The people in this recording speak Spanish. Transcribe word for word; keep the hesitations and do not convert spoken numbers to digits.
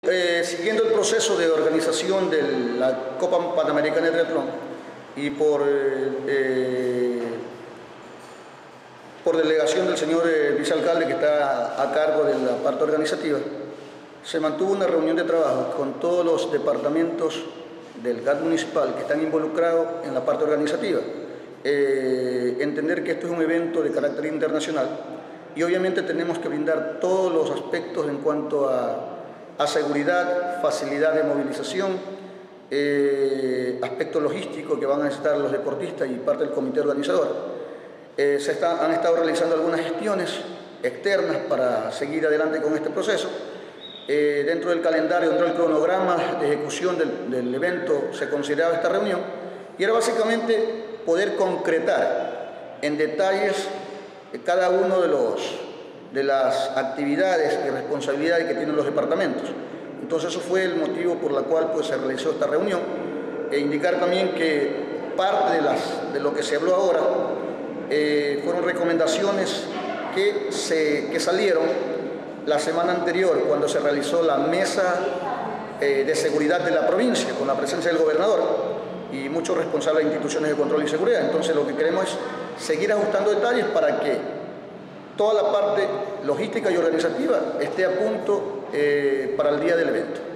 Eh, siguiendo el proceso de organización de la Copa Panamericana de Triatlón y por, eh, por delegación del señor eh, vicealcalde que está a cargo de la parte organizativa, se mantuvo una reunión de trabajo con todos los departamentos del G A T municipal que están involucrados en la parte organizativa. Eh, entender que esto es un evento de carácter internacional y obviamente tenemos que brindar todos los aspectos en cuanto a a seguridad, facilidad de movilización, eh, aspectos logísticos que van a necesitar los deportistas y parte del comité organizador. Eh, se está, han estado realizando algunas gestiones externas para seguir adelante con este proceso. Eh, dentro del calendario, dentro del cronograma de ejecución del, del evento se consideraba esta reunión y era básicamente poder concretar en detalles cada uno de los de las actividades y responsabilidades que tienen los departamentos. Entonces eso fue el motivo por el cual pues, se realizó esta reunión e indicar también que parte de, las, de lo que se habló ahora eh, fueron recomendaciones que, se, que salieron la semana anterior cuando se realizó la mesa eh, de seguridad de la provincia con la presencia del gobernador y muchos responsables de instituciones de control y seguridad. Entonces lo que queremos es seguir ajustando detalles para que toda la parte logística y organizativa esté a punto eh, para el día del evento.